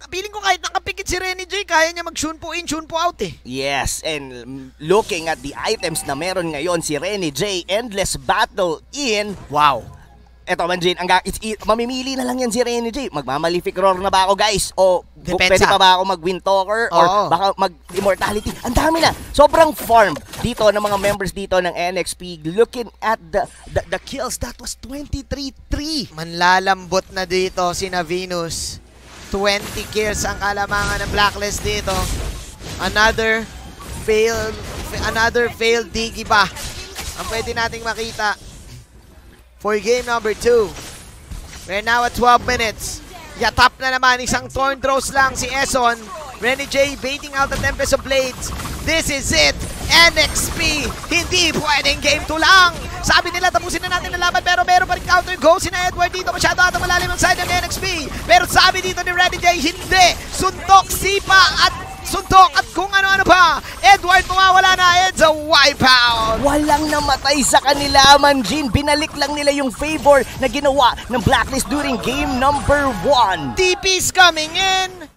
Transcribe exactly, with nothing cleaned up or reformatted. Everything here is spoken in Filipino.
feeling ko kahit nakapikit si Renny J, kaya niya mag-shunpo in, shunpo out eh. Yes, and looking at the items na meron ngayon si Renny J, Endless Battle in. Wow. Eto man, Jane, ang it's, it, mamimili na lang yan si Renny J. Magmamalific roar na ba ako, guys? O Depensa. pwede pa ba ako mag-Wind Talker? Or Oo. baka mag-Immortality? Ang dami na. Sobrang farm dito ng mga members dito ng N X P. Looking at the the, the kills, that was twenty-three three. Manlalambot na dito si na Venus. twenty kills ang kalamangan ng Blacklist dito. Another failed, another failed Diggy ba ang pwede nating makita for game number two. We're now at twelve minutes. Yatap na naman, isang Thorn Throws lang si Eson. Renny J baiting out the Tempest of Blades. This is it! N X P! Hindi pwedeng game two lang! Sabi nila tapusin na natin ang laban pero meron pa rin counter go si na Edward dito. Masyado ata malalim ang side ng N X P. Pero sabi dito ni Renny J, hindi! Suntok, sipa at suntok at kung ano-ano pa. Edward mawawala na. It's a wipeout. Walang namatay sa kanila, Manjin. Binalik lang nila yung favor na ginawa ng Blacklist during game number one. T P's coming in.